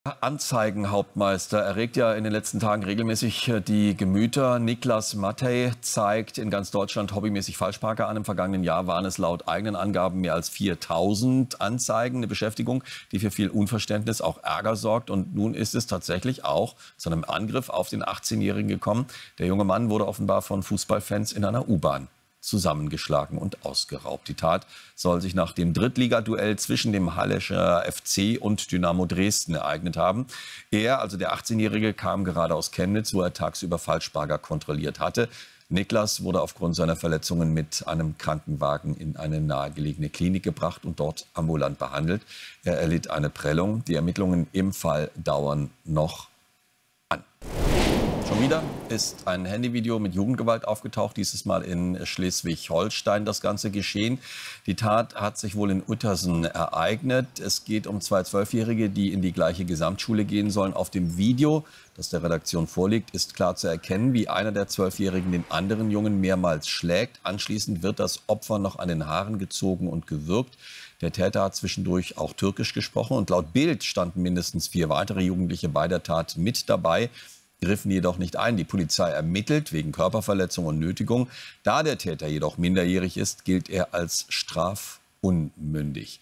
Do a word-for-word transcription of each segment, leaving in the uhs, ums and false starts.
Anzeigenhauptmeister erregt ja in den letzten Tagen regelmäßig die Gemüter. Niklas Mattei zeigt in ganz Deutschland hobbymäßig Falschparker an. Im vergangenen Jahr waren es laut eigenen Angaben mehr als viertausend Anzeigen. Eine Beschäftigung, die für viel Unverständnis, auch Ärger sorgt. Und nun ist es tatsächlich auch zu einem Angriff auf den achtzehnjährigen gekommen. Der junge Mann wurde offenbar von Fußballfans in einer U-Bahn zusammengeschlagen und ausgeraubt. Die Tat soll sich nach dem Drittligaduell zwischen dem Hallischer F C und Dynamo Dresden ereignet haben. Er, also der achtzehnjährige, kam gerade aus Chemnitz, wo er tagsüber Falschparker kontrolliert hatte. Niklas wurde aufgrund seiner Verletzungen mit einem Krankenwagen in eine nahegelegene Klinik gebracht und dort ambulant behandelt. Er erlitt eine Prellung. Die Ermittlungen im Fall dauern noch an. Schon wieder ist ein Handyvideo mit Jugendgewalt aufgetaucht, dieses Mal in Schleswig-Holstein das Ganze geschehen. Die Tat hat sich wohl in Uetersen ereignet. Es geht um zwei Zwölfjährige, die in die gleiche Gesamtschule gehen sollen. Auf dem Video, das der Redaktion vorliegt, ist klar zu erkennen, wie einer der Zwölfjährigen den anderen Jungen mehrmals schlägt. Anschließend wird das Opfer noch an den Haaren gezogen und gewürgt. Der Täter hat zwischendurch auch Türkisch gesprochen und laut Bild standen mindestens vier weitere Jugendliche bei der Tat mit dabei, griffen jedoch nicht ein. Die Polizei ermittelt wegen Körperverletzung und Nötigung. Da der Täter jedoch minderjährig ist, gilt er als strafunmündig.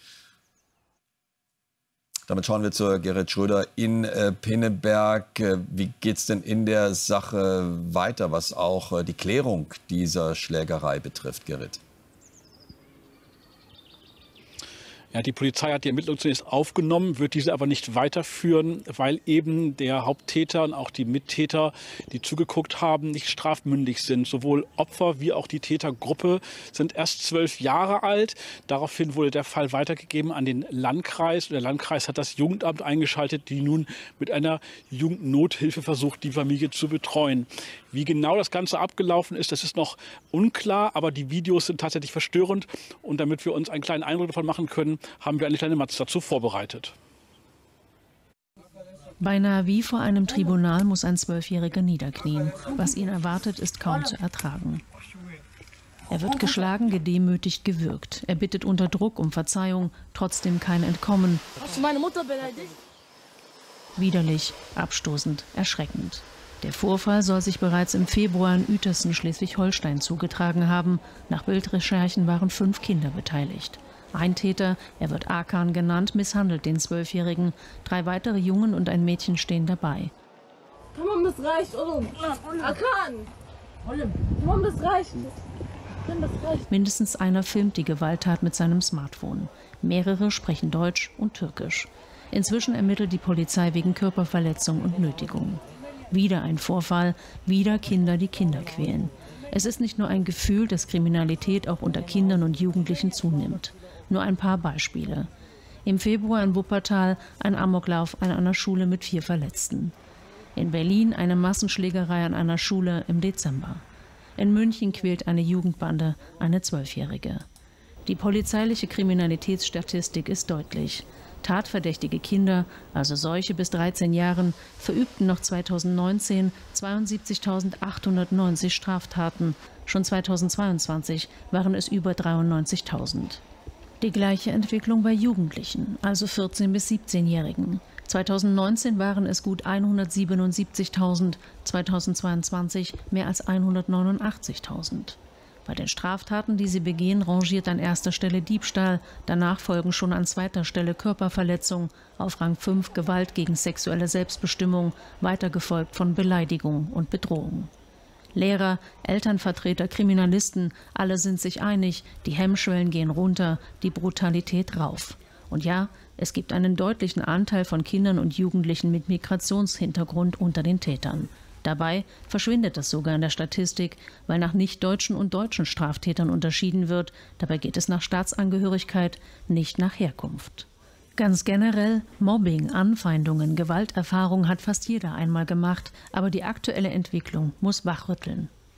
Damit schauen wir zur Gerrit Schröder in äh, Pinneberg. Äh, wie geht es denn in der Sache weiter, was auch äh, die Klärung dieser Schlägerei betrifft, Gerrit? Ja, die Polizei hat die Ermittlungen zunächst aufgenommen, wird diese aber nicht weiterführen, weil eben der Haupttäter und auch die Mittäter, die zugeguckt haben, nicht strafmündig sind. Sowohl Opfer wie auch die Tätergruppe sind erst zwölf Jahre alt. Daraufhin wurde der Fall weitergegeben an den Landkreis. Und der Landkreis hat das Jugendamt eingeschaltet, die nun mit einer Jugendnothilfe versucht, die Familie zu betreuen. Wie genau das Ganze abgelaufen ist, das ist noch unklar, aber die Videos sind tatsächlich verstörend. Und damit wir uns einen kleinen Eindruck davon machen können, haben wir eine kleine Matz dazu vorbereitet. Beinahe wie vor einem Tribunal muss ein Zwölfjähriger niederknien. Was ihn erwartet, ist kaum zu ertragen. Er wird geschlagen, gedemütigt, gewürgt. Er bittet unter Druck um Verzeihung, trotzdem kein Entkommen. Hast du meine Mutter beleidigt? Widerlich, abstoßend, erschreckend. Der Vorfall soll sich bereits im Februar in Uetersen, Schleswig-Holstein, zugetragen haben. Nach Bildrecherchen waren fünf Kinder beteiligt. Ein Täter, er wird Akan genannt, misshandelt den Zwölfjährigen. Drei weitere Jungen und ein Mädchen stehen dabei. Tamam, das reicht, oğlum. Akan! Tamam, das reicht. Das reicht. Mindestens einer filmt die Gewalttat mit seinem Smartphone. Mehrere sprechen Deutsch und Türkisch. Inzwischen ermittelt die Polizei wegen Körperverletzung und Nötigung. Wieder ein Vorfall, wieder Kinder, die Kinder quälen. Es ist nicht nur ein Gefühl, dass Kriminalität auch unter Kindern und Jugendlichen zunimmt. Nur ein paar Beispiele. Im Februar in Wuppertal ein Amoklauf an einer Schule mit vier Verletzten. In Berlin eine Massenschlägerei an einer Schule im Dezember. In München quält eine Jugendbande eine Zwölfjährige. Die polizeiliche Kriminalitätsstatistik ist deutlich. Tatverdächtige Kinder, also solche bis dreizehn Jahren, verübten noch zweitausendneunzehn zweiundsiebzigtausendachthundertneunzig Straftaten. Schon zweitausendzweiundzwanzig waren es über dreiundneunzigtausend. Die gleiche Entwicklung bei Jugendlichen, also vierzehn bis siebzehnjährigen. zweitausendneunzehn waren es gut hundertsiebenundsiebzigtausend, zweitausendzweiundzwanzig mehr als hundertneunundachtzigtausend. Bei den Straftaten, die sie begehen, rangiert an erster Stelle Diebstahl, danach folgen schon an zweiter Stelle Körperverletzung, auf Rang fünf Gewalt gegen sexuelle Selbstbestimmung, weiter gefolgt von Beleidigung und Bedrohung. Lehrer, Elternvertreter, Kriminalisten, alle sind sich einig, die Hemmschwellen gehen runter, die Brutalität rauf. Und ja, es gibt einen deutlichen Anteil von Kindern und Jugendlichen mit Migrationshintergrund unter den Tätern. Dabei verschwindet das sogar in der Statistik, weil nach nicht-deutschen und deutschen Straftätern unterschieden wird. Dabei geht es nach Staatsangehörigkeit, nicht nach Herkunft. Ganz generell, Mobbing, Anfeindungen, Gewalterfahrung hat fast jeder einmal gemacht, aber die aktuelle Entwicklung muss wachrütteln.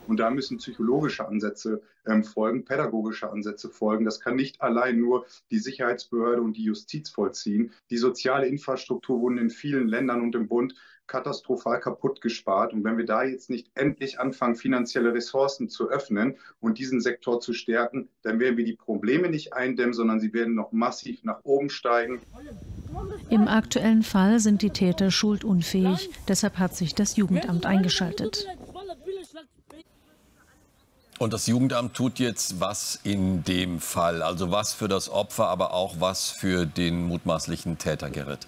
Und da müssen psychologische Ansätze ähm, folgen, pädagogische Ansätze folgen. Das kann nicht allein nur die Sicherheitsbehörde und die Justiz vollziehen. Die soziale Infrastruktur wurde in vielen Ländern und im Bund katastrophal kaputt gespart. Und wenn wir da jetzt nicht endlich anfangen, finanzielle Ressourcen zu öffnen und diesen Sektor zu stärken, dann werden wir die Probleme nicht eindämmen, sondern sie werden noch massiv nach oben steigen. Im aktuellen Fall sind die Täter schuldunfähig. Deshalb hat sich das Jugendamt eingeschaltet. Und das Jugendamt tut jetzt was in dem Fall? Also was für das Opfer, aber auch was für den mutmaßlichen Täter, Gerrit?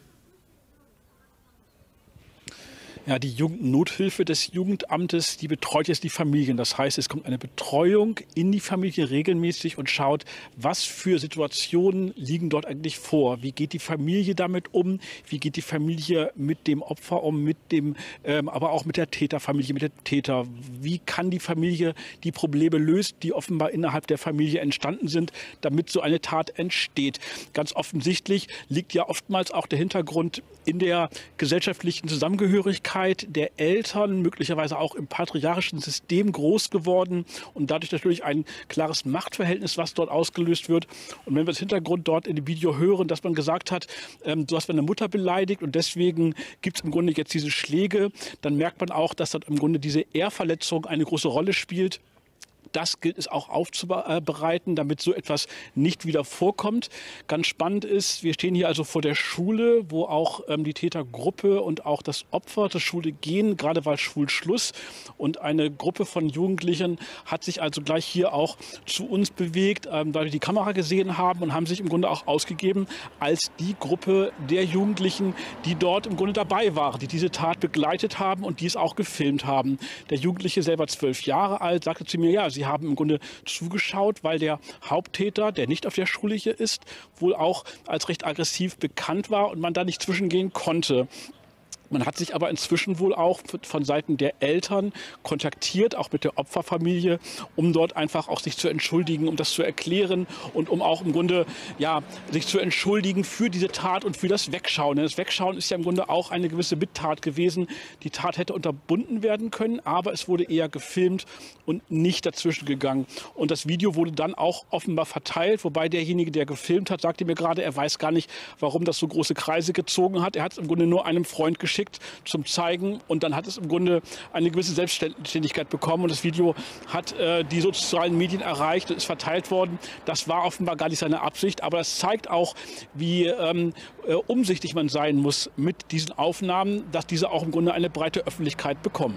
Ja, die Jugendnothilfe des Jugendamtes, die betreut jetzt die Familien. Das heißt, es kommt eine Betreuung in die Familie regelmäßig und schaut, was für Situationen liegen dort eigentlich vor. Wie geht die Familie damit um? Wie geht die Familie mit dem Opfer um, mit dem, ähm, aber auch mit der Täterfamilie, mit dem Täter? Wie kann die Familie die Probleme lösen, die offenbar innerhalb der Familie entstanden sind, damit so eine Tat entsteht? Ganz offensichtlich liegt ja oftmals auch der Hintergrund in der gesellschaftlichen Zusammengehörigkeit der Eltern, möglicherweise auch im patriarchischen System groß geworden und dadurch natürlich ein klares Machtverhältnis, was dort ausgelöst wird. Und wenn wir das Hintergrund dort in dem Video hören, dass man gesagt hat, ähm, du hast deine Mutter beleidigt und deswegen gibt es im Grunde jetzt diese Schläge, dann merkt man auch, dass dort im Grunde diese Ehrverletzung eine große Rolle spielt. Das gilt es auch aufzubereiten, damit so etwas nicht wieder vorkommt. Ganz spannend ist, wir stehen hier also vor der Schule, wo auch ähm, die Tätergruppe und auch das Opfer zur Schule gehen. Gerade war Schulschluss und eine Gruppe von Jugendlichen hat sich also gleich hier auch zu uns bewegt, ähm, weil wir die Kamera gesehen haben und haben sich im Grunde auch ausgegeben als die Gruppe der Jugendlichen, die dort im Grunde dabei waren, die diese Tat begleitet haben und die es auch gefilmt haben. Der Jugendliche, selber zwölf Jahre alt, sagte zu mir, ja, sie haben im Grunde zugeschaut, weil der Haupttäter, der nicht auf der Schule hier ist, wohl auch als recht aggressiv bekannt war und man da nicht zwischengehen konnte. Man hat sich aber inzwischen wohl auch von Seiten der Eltern kontaktiert, auch mit der Opferfamilie, um dort einfach auch sich zu entschuldigen, um das zu erklären und um auch im Grunde ja, sich zu entschuldigen für diese Tat und für das Wegschauen. Das Wegschauen ist ja im Grunde auch eine gewisse Mittat gewesen. Die Tat hätte unterbunden werden können, aber es wurde eher gefilmt und nicht dazwischen gegangen. Und das Video wurde dann auch offenbar verteilt, wobei derjenige, der gefilmt hat, sagte mir gerade, er weiß gar nicht, warum das so große Kreise gezogen hat. Er hat es im Grunde nur einem Freund geschickt zum Zeigen und dann hat es im Grunde eine gewisse Selbstständigkeit bekommen und das Video hat äh, die sozialen Medien erreicht und ist verteilt worden. Das war offenbar gar nicht seine Absicht, aber das zeigt auch, wie ähm, äh, umsichtig man sein muss mit diesen Aufnahmen, dass diese auch im Grunde eine breite Öffentlichkeit bekommen.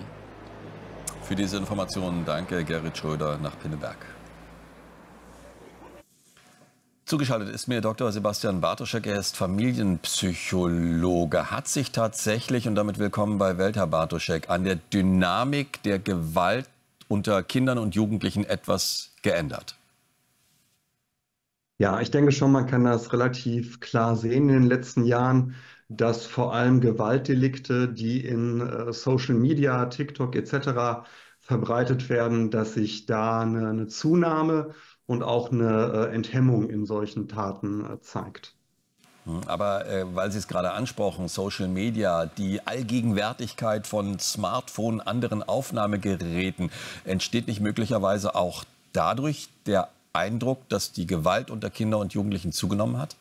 Für diese Informationen danke Gerrit Schröder nach Pinneberg. Zugeschaltet ist mir Doktor Sebastian Bartoschek, er ist Familienpsychologe. Hat sich tatsächlich, und damit willkommen bei Welt, Herr Bartoschek, an der Dynamik der Gewalt unter Kindern und Jugendlichen etwas geändert? Ja, ich denke schon, man kann das relativ klar sehen in den letzten Jahren, dass vor allem Gewaltdelikte, die in äh, Social Media, TikTok et cetera verbreitet werden, dass sich da eine, eine Zunahme und auch eine äh, Enthemmung in solchen Taten äh, zeigt. Aber äh, weil Sie es gerade ansprochen, Social Media, die Allgegenwärtigkeit von Smartphone, anderen Aufnahmegeräten, entsteht nicht möglicherweise auch dadurch der Eindruck, dass die Gewalt unter Kindern und Jugendlichen zugenommen hat?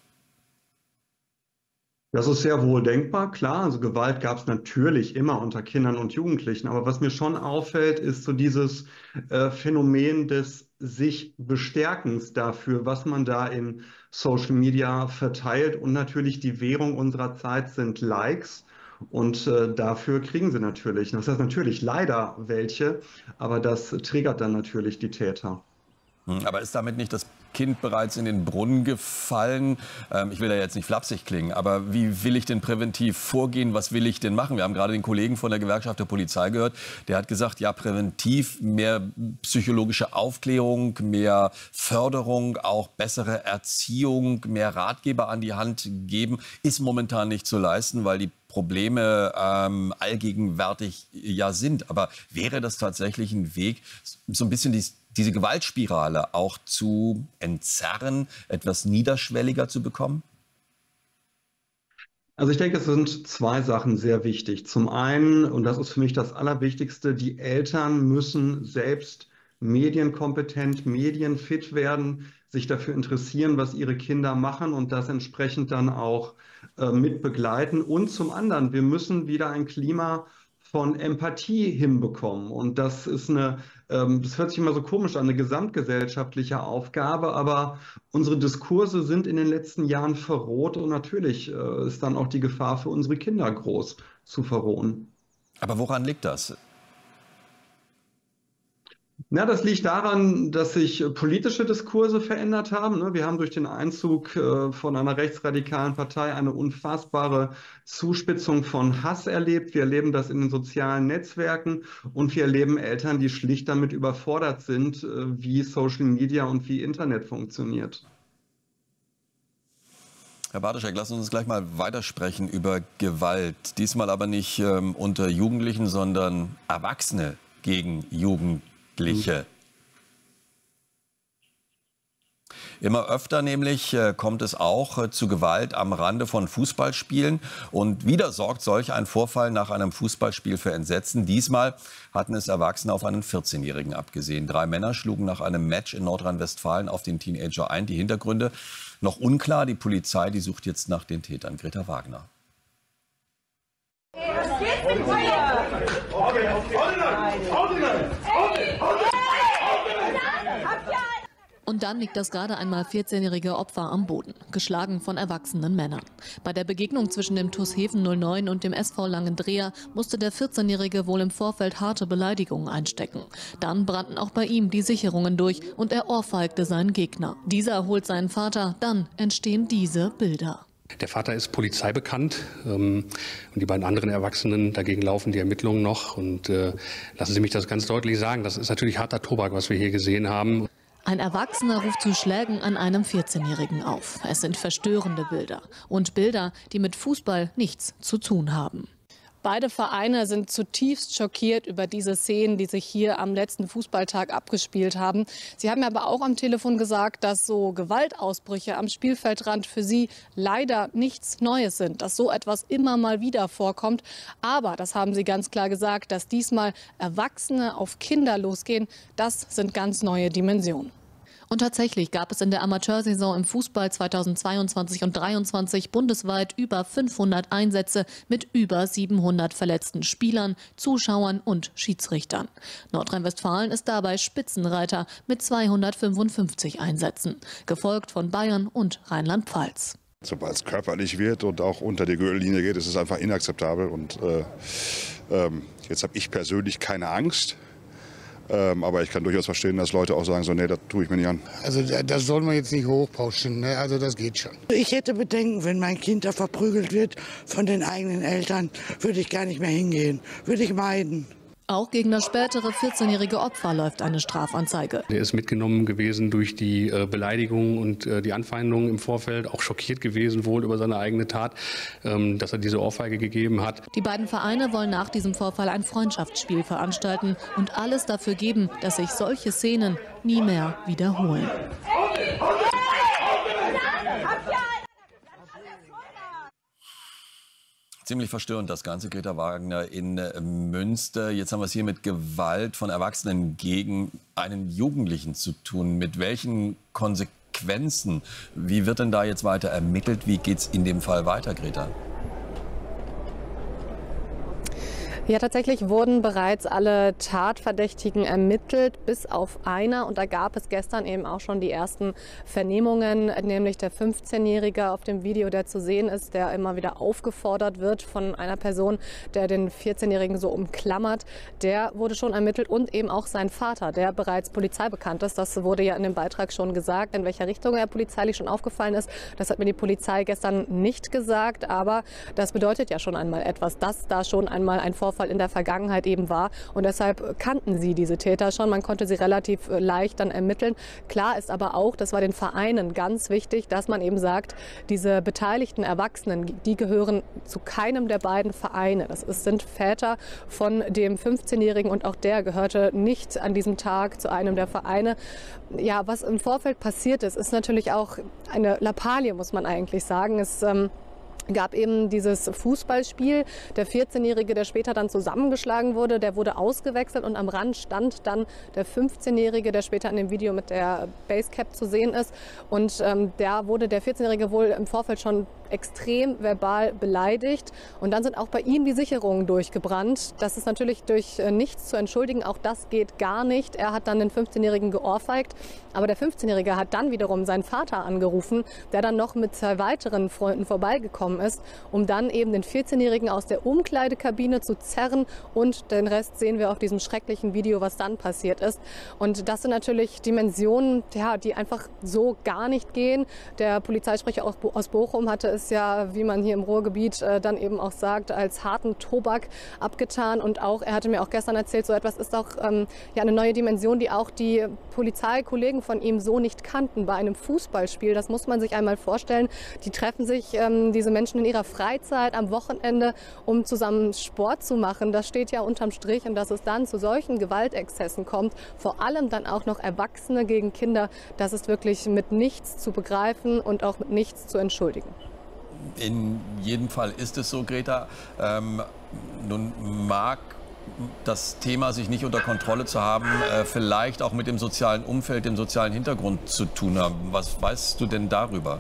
Das ist sehr wohl denkbar, klar. Also Gewalt gab es natürlich immer unter Kindern und Jugendlichen. Aber was mir schon auffällt, ist so dieses äh, Phänomen des sich Bestärkens dafür, was man da in Social Media verteilt. Und natürlich die Währung unserer Zeit sind Likes. Und äh, dafür kriegen sie natürlich, das heißt natürlich leider welche, aber das triggert dann natürlich die Täter. Aber ist damit nicht das Kind bereits in den Brunnen gefallen? Ähm, ich will da jetzt nicht flapsig klingen, aber wie will ich denn präventiv vorgehen? Was will ich denn machen? Wir haben gerade den Kollegen von der Gewerkschaft der Polizei gehört. Der hat gesagt, ja, präventiv mehr psychologische Aufklärung, mehr Förderung, auch bessere Erziehung, mehr Ratgeber an die Hand geben, ist momentan nicht zu leisten, weil die Probleme ähm, allgegenwärtig ja sind. Aber wäre das tatsächlich ein Weg, so ein bisschen die diese Gewaltspirale auch zu entzerren, etwas niederschwelliger zu bekommen? Also ich denke, es sind zwei Sachen sehr wichtig. Zum einen, und das ist für mich das Allerwichtigste, die Eltern müssen selbst medienkompetent, medienfit werden, sich dafür interessieren, was ihre Kinder machen und das entsprechend dann auch äh, mit begleiten. Und zum anderen, wir müssen wieder ein Klima von Empathie hinbekommen. Und das ist eine, ähm, das hört sich immer so komisch an, eine gesamtgesellschaftliche Aufgabe, aber unsere Diskurse sind in den letzten Jahren verroht und natürlich äh, ist dann auch die Gefahr für unsere Kinder groß zu verrohen. Aber woran liegt das? Ja, das liegt daran, dass sich politische Diskurse verändert haben. Wir haben durch den Einzug von einer rechtsradikalen Partei eine unfassbare Zuspitzung von Hass erlebt. Wir erleben das in den sozialen Netzwerken und wir erleben Eltern, die schlicht damit überfordert sind, wie Social Media und wie Internet funktioniert. Herr Bartoschek, lassen Sie uns gleich mal weitersprechen über Gewalt. Diesmal aber nicht ähm, unter Jugendlichen, sondern Erwachsene gegen Jugendliche. Immer öfter nämlich äh, kommt es auch äh, zu Gewalt am Rande von Fußballspielen. Und wieder sorgt solch ein Vorfall nach einem Fußballspiel für Entsetzen. Diesmal hatten es Erwachsene auf einen vierzehnjährigen abgesehen. Drei Männer schlugen nach einem Match in Nordrhein-Westfalen auf den Teenager ein. Die Hintergründe noch unklar. Die Polizei, die sucht jetzt nach den Tätern. Greta Wagner. Was geht's denn hier? Und dann liegt das gerade einmal vierzehnjährige Opfer am Boden, geschlagen von erwachsenen Männern. Bei der Begegnung zwischen dem T uS Heven null neun und dem S V Langendreer musste der vierzehnjährige wohl im Vorfeld harte Beleidigungen einstecken. Dann brannten auch bei ihm die Sicherungen durch und er ohrfeigte seinen Gegner. Dieser holt seinen Vater, dann entstehen diese Bilder. Der Vater ist polizeibekannt ähm, und die beiden anderen Erwachsenen, dagegen laufen die Ermittlungen noch. Und äh, lassen Sie mich das ganz deutlich sagen, das ist natürlich harter Tobak, was wir hier gesehen haben. Ein Erwachsener ruft zu Schlägen an einem vierzehnjährigen auf. Es sind verstörende Bilder und Bilder, die mit Fußball nichts zu tun haben. Beide Vereine sind zutiefst schockiert über diese Szenen, die sich hier am letzten Fußballtag abgespielt haben. Sie haben aber auch am Telefon gesagt, dass so Gewaltausbrüche am Spielfeldrand für sie leider nichts Neues sind, dass so etwas immer mal wieder vorkommt. Aber, das haben sie ganz klar gesagt, dass diesmal Erwachsene auf Kinder losgehen, das sind ganz neue Dimensionen. Und tatsächlich gab es in der Amateursaison im Fußball zweitausendzweiundzwanzig und zweitausenddreiundzwanzig bundesweit über fünfhundert Einsätze mit über siebenhundert verletzten Spielern, Zuschauern und Schiedsrichtern. Nordrhein-Westfalen ist dabei Spitzenreiter mit zweihundertfünfundfünfzig Einsätzen, gefolgt von Bayern und Rheinland-Pfalz. Sobald es körperlich wird und auch unter die Gürtellinie geht, ist es einfach inakzeptabel. Und äh, ähm, jetzt habe ich persönlich keine Angst. Ähm, aber ich kann durchaus verstehen, dass Leute auch sagen, so, nee, das tue ich mir nicht an. Also das soll man jetzt nicht hochpauschen, ne? Also das geht schon. Ich hätte Bedenken, wenn mein Kind da verprügelt wird von den eigenen Eltern, würde ich gar nicht mehr hingehen, würde ich meiden. Auch gegen das spätere vierzehnjährige Opfer läuft eine Strafanzeige. Er ist mitgenommen gewesen durch die äh, Beleidigung und äh, die Anfeindungen im Vorfeld, auch schockiert gewesen wohl über seine eigene Tat, ähm, dass er diese Ohrfeige gegeben hat. Die beiden Vereine wollen nach diesem Vorfall ein Freundschaftsspiel veranstalten und alles dafür geben, dass sich solche Szenen nie mehr wiederholen. Ziemlich verstörend das Ganze, Greta Wagner in Münster. Jetzt haben wir es hier mit Gewalt von Erwachsenen gegen einen Jugendlichen zu tun. Mit welchen Konsequenzen? Wie wird denn da jetzt weiter ermittelt? Wie geht es in dem Fall weiter, Greta? Ja, tatsächlich wurden bereits alle Tatverdächtigen ermittelt, bis auf einer. Und da gab es gestern eben auch schon die ersten Vernehmungen, nämlich der fünfzehnjährige auf dem Video, der zu sehen ist, der immer wieder aufgefordert wird von einer Person, der den vierzehnjährigen so umklammert. Der wurde schon ermittelt und eben auch sein Vater, der bereits polizeibekannt ist. Das wurde ja in dem Beitrag schon gesagt, in welcher Richtung er polizeilich schon aufgefallen ist. Das hat mir die Polizei gestern nicht gesagt, aber das bedeutet ja schon einmal etwas, dass da schon einmal ein Vorfall in der Vergangenheit eben war. Und deshalb kannten sie diese Täter schon. Man konnte sie relativ leicht dann ermitteln. Klar ist aber auch, das war den Vereinen ganz wichtig, dass man eben sagt, diese beteiligten Erwachsenen, die gehören zu keinem der beiden Vereine. Das ist, sind Väter von dem fünfzehnjährigen und auch der gehörte nicht an diesem Tag zu einem der Vereine. Ja, was im Vorfeld passiert ist, ist natürlich auch eine Lappalie, muss man eigentlich sagen. Es ähm, gab eben dieses Fußballspiel. Der vierzehnjährige, der später dann zusammengeschlagen wurde, der wurde ausgewechselt und am Rand stand dann der fünfzehnjährige, der später in dem Video mit der Basecap zu sehen ist. Und ähm, da wurde der vierzehnjährige wohl im Vorfeld schon extrem verbal beleidigt. Und dann sind auch bei ihm die Sicherungen durchgebrannt. Das ist natürlich durch äh, nichts zu entschuldigen. Auch das geht gar nicht. Er hat dann den fünfzehnjährigen geohrfeigt. Aber der fünfzehnjährige hat dann wiederum seinen Vater angerufen, der dann noch mit zwei weiteren Freunden vorbeigekommen ist, um dann eben den vierzehnjährigen aus der Umkleidekabine zu zerren. Und den Rest sehen wir auf diesem schrecklichen Video, was dann passiert ist. Und das sind natürlich Dimensionen, ja, die einfach so gar nicht gehen. Der Polizeisprecher aus Bochum hatte es ja, wie man hier im Ruhrgebiet äh, dann eben auch sagt, als harten Tobak abgetan. Und auch, er hatte mir auch gestern erzählt, so etwas ist auch ähm, ja, eine neue Dimension, die auch die Polizeikollegen von ihm so nicht kannten bei einem Fußballspiel. Das muss man sich einmal vorstellen. Die treffen sich, ähm, diese Menschen in ihrer Freizeit am Wochenende, um zusammen Sport zu machen. Das steht ja unterm Strich. Und dass es dann zu solchen Gewaltexzessen kommt, vor allem dann auch noch Erwachsene gegen Kinder, das ist wirklich mit nichts zu begreifen und auch mit nichts zu entschuldigen. In jedem Fall ist es so, Greta. Ähm, nun mag das Thema, sich nicht unter Kontrolle zu haben, äh, vielleicht auch mit dem sozialen Umfeld, dem sozialen Hintergrund zu tun haben. Was weißt du denn darüber?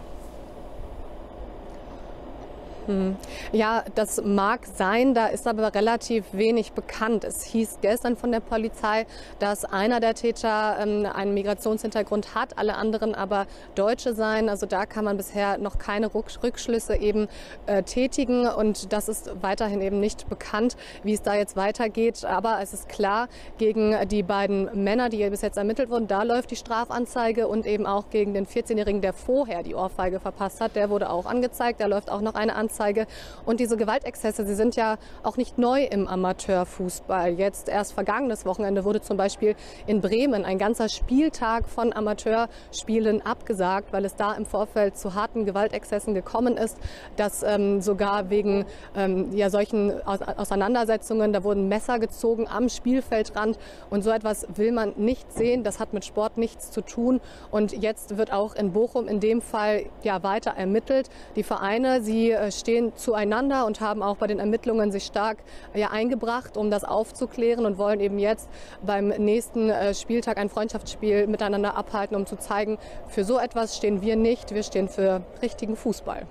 Ja, das mag sein, da ist aber relativ wenig bekannt. Es hieß gestern von der Polizei, dass einer der Täter ähm, einen Migrationshintergrund hat, alle anderen aber Deutsche seien. Also da kann man bisher noch keine Rückschlüsse eben äh, tätigen und das ist weiterhin eben nicht bekannt, wie es da jetzt weitergeht. Aber es ist klar, gegen die beiden Männer, die bis jetzt ermittelt wurden, da läuft die Strafanzeige und eben auch gegen den vierzehnjährigen, der vorher die Ohrfeige verpasst hat, der wurde auch angezeigt, da läuft auch noch eine Anzeige. Und diese Gewaltexzesse, sie sind ja auch nicht neu im Amateurfußball. Jetzt erst vergangenes Wochenende wurde zum Beispiel in Bremen ein ganzer Spieltag von Amateurspielen abgesagt, weil es da im Vorfeld zu harten Gewaltexzessen gekommen ist, dass ähm, sogar wegen ähm, ja, solchen Auseinandersetzungen, da wurden Messer gezogen am Spielfeldrand und so etwas will man nicht sehen. Das hat mit Sport nichts zu tun und jetzt wird auch in Bochum in dem Fall ja weiter ermittelt. Die Vereine, sie äh, stehen zueinander und haben auch bei den Ermittlungen sich stark ja, eingebracht, um das aufzuklären und wollen eben jetzt beim nächsten äh, Spieltag ein Freundschaftsspiel miteinander abhalten, um zu zeigen, für so etwas stehen wir nicht, wir stehen für richtigen Fußball.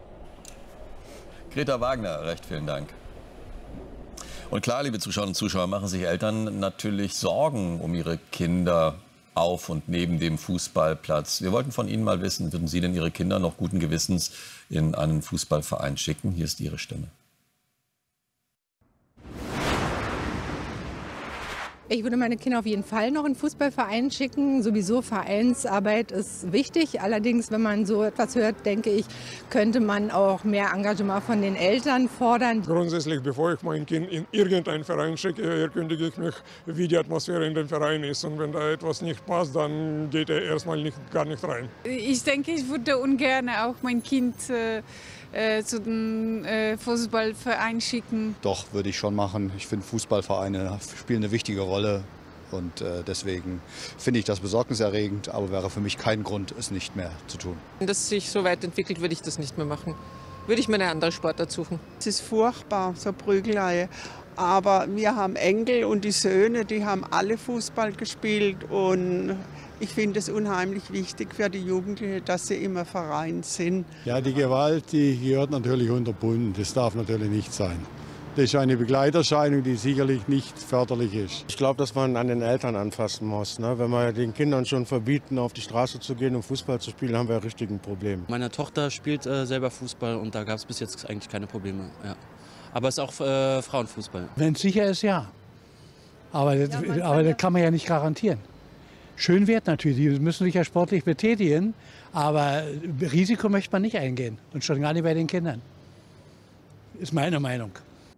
Greta Wagner, recht vielen Dank. Und klar, liebe Zuschauerinnen und Zuschauer, machen sich Eltern natürlich Sorgen um ihre Kinder auf und neben dem Fußballplatz. Wir wollten von Ihnen mal wissen, würden Sie denn Ihre Kinder noch guten Gewissens in einen Fußballverein schicken? Hier ist Ihre Stimme. Ich würde meine Kinder auf jeden Fall noch in einen Fußballverein schicken. Sowieso Vereinsarbeit ist wichtig. Allerdings, wenn man so etwas hört, denke ich, könnte man auch mehr Engagement von den Eltern fordern. Grundsätzlich, bevor ich mein Kind in irgendeinen Verein schicke, erkundige ich mich, wie die Atmosphäre in dem Verein ist. Und wenn da etwas nicht passt, dann geht er erstmal nicht, gar nicht rein. Ich denke, ich würde ungern auch mein Kind äh, äh, zu dem äh, Fußballverein schicken. Doch, würde ich schon machen. Ich finde, Fußballvereine spielen eine wichtige Rolle. Und äh, deswegen finde ich das besorgniserregend, aber wäre für mich kein Grund, es nicht mehr zu tun. Wenn das sich so weit entwickelt, würde ich das nicht mehr machen. Würde ich mir eine andere Sportart suchen. Es ist furchtbar, so Prügelei. Aber wir haben Enkel und die Söhne, die haben alle Fußball gespielt. Und ich finde es unheimlich wichtig für die Jugendlichen, dass sie immer Verein sind. Ja, die Gewalt, die gehört natürlich unterbunden. Das darf natürlich nicht sein. Das ist eine Begleiterscheinung, die sicherlich nicht förderlich ist. Ich glaube, dass man an den Eltern anfassen muss. Ne? Wenn wir den Kindern schon verbieten, auf die Straße zu gehen und Fußball zu spielen, haben wir richtig ein Problem. Meine Tochter spielt äh, selber Fußball und da gab es bis jetzt eigentlich keine Probleme. Ja. Aber es ist auch äh, Frauenfußball. Wenn es sicher ist, ja. Aber, das, ja, aber das kann man ja nicht garantieren. Schön wird natürlich, die müssen sich ja sportlich betätigen, aber Risiko möchte man nicht eingehen. Und schon gar nicht bei den Kindern. Ist meine Meinung.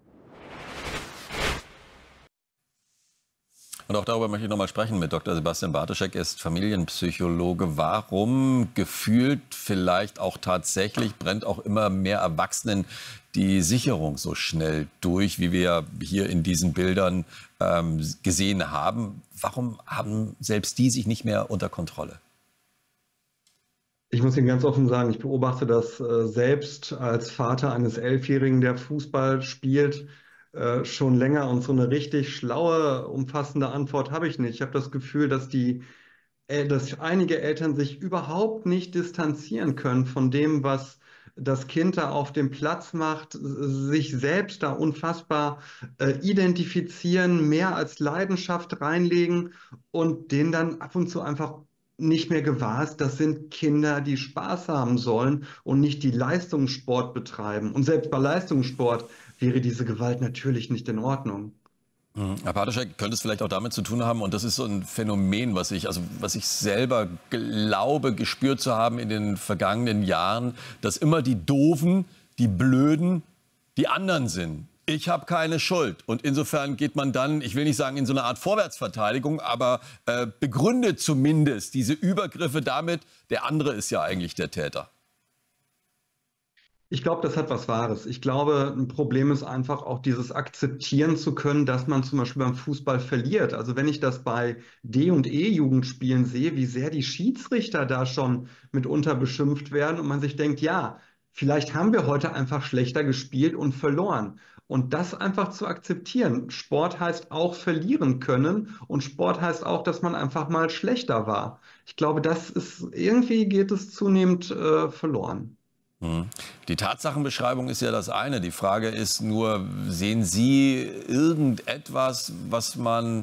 Und auch darüber möchte ich noch mal sprechen mit Doktor Sebastian Bartoschek. Er ist Familienpsychologe. Warum gefühlt vielleicht auch tatsächlich brennt auch immer mehr Erwachsenen die Sicherung so schnell durch, wie wir hier in diesen Bildern ähm, gesehen haben? Warum haben selbst die sich nicht mehr unter Kontrolle? Ich muss Ihnen ganz offen sagen, ich beobachte das äh, selbst als Vater eines Elfjährigen, der Fußball spielt, äh, schon länger. Und so eine richtig schlaue, umfassende Antwort habe ich nicht. Ich habe das Gefühl, dass die, äh, dass einige Eltern sich überhaupt nicht distanzieren können von dem, was das Kind da auf dem Platz macht, sich selbst da unfassbar äh, identifizieren, mehr als Leidenschaft reinlegen und den dann ab und zu einfach nicht mehr gewahr ist, das sind Kinder, die Spaß haben sollen und nicht die Leistungssport betreiben. Und selbst bei Leistungssport wäre diese Gewalt natürlich nicht in Ordnung. Herr Bartoschek, könnte es vielleicht auch damit zu tun haben, und das ist so ein Phänomen, was ich, also was ich selber glaube, gespürt zu haben in den vergangenen Jahren, dass immer die Doofen, die Blöden, die anderen sind. Ich habe keine Schuld. Und insofern geht man dann, ich will nicht sagen in so eine Art Vorwärtsverteidigung, aber äh, begründet zumindest diese Übergriffe damit, der andere ist ja eigentlich der Täter. Ich glaube, das hat was Wahres. Ich glaube, ein Problem ist einfach auch dieses akzeptieren zu können, dass man zum Beispiel beim Fußball verliert. Also wenn ich das bei D- und E-Jugendspielen sehe, wie sehr die Schiedsrichter da schon mitunter beschimpft werden und man sich denkt, ja, vielleicht haben wir heute einfach schlechter gespielt und verloren. Und das einfach zu akzeptieren. Sport heißt auch verlieren können und Sport heißt auch, dass man einfach mal schlechter war. Ich glaube, das ist, irgendwie geht es zunehmend äh, verloren. Die Tatsachenbeschreibung ist ja das eine. Die Frage ist nur, sehen Sie irgendetwas, was man,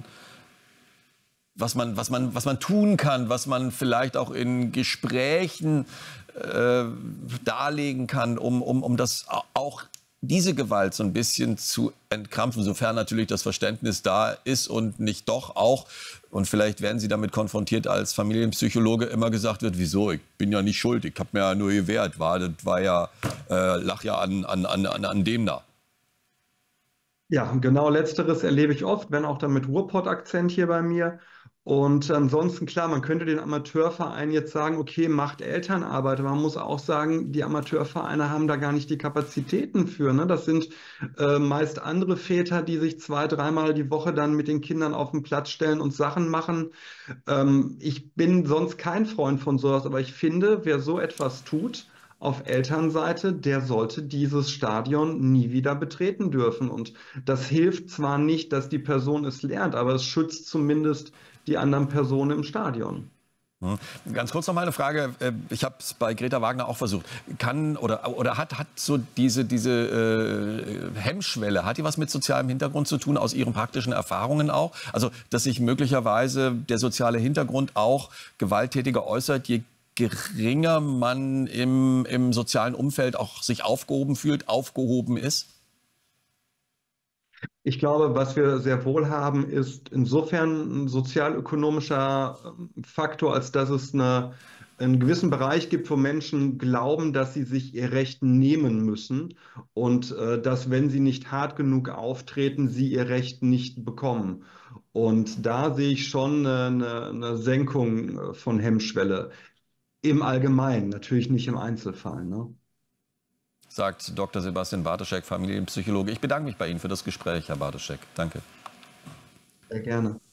was man, was man, was man tun kann, was man vielleicht auch in Gesprächen äh, darlegen kann, um, um, um das auch diese Gewalt so ein bisschen zu entkrampfen, sofern natürlich das Verständnis da ist und nicht doch auch, und vielleicht werden Sie damit konfrontiert, als Familienpsychologe immer gesagt wird, wieso, ich bin ja nicht schuld, ich habe mir ja nur gewehrt, war, das war ja, äh, lach ja an, an, an, an dem da. Ja, genau letzteres erlebe ich oft, wenn auch dann mit Ruhrpott-Akzent hier bei mir. Und ansonsten, klar, man könnte den Amateurverein jetzt sagen, okay, macht Elternarbeit. Aber man muss auch sagen, die Amateurvereine haben da gar nicht die Kapazitäten für. Ne? Das sind äh, meist andere Väter, die sich zwei, dreimal die Woche dann mit den Kindern auf den Platz stellen und Sachen machen. Ähm, ich bin sonst kein Freund von sowas, aber ich finde, wer so etwas tut, auf Elternseite, der sollte dieses Stadion nie wieder betreten dürfen. Und das hilft zwar nicht, dass die Person es lernt, aber es schützt zumindest die anderen Personen im Stadion. Ganz kurz noch mal eine Frage. Ich habe es bei Greta Wagner auch versucht. Kann oder, oder hat, hat so diese, diese äh, Hemmschwelle, hat die was mit sozialem Hintergrund zu tun, aus Ihren praktischen Erfahrungen auch? Also, dass sich möglicherweise der soziale Hintergrund auch gewalttätiger äußert, je geringer man im, im sozialen Umfeld auch sich aufgehoben fühlt, aufgehoben ist? Ich glaube, was wir sehr wohl haben, ist insofern ein sozialökonomischer Faktor, als dass es eine, einen gewissen Bereich gibt, wo Menschen glauben, dass sie sich ihr Recht nehmen müssen und äh, dass, wenn sie nicht hart genug auftreten, sie ihr Recht nicht bekommen. Und da sehe ich schon eine, eine Senkung von Hemmschwelle. Im Allgemeinen, natürlich nicht im Einzelfall, ne? Sagt Doktor Sebastian Bartoschek, Familienpsychologe. Ich bedanke mich bei Ihnen für das Gespräch, Herr Bartoschek. Danke. Sehr gerne.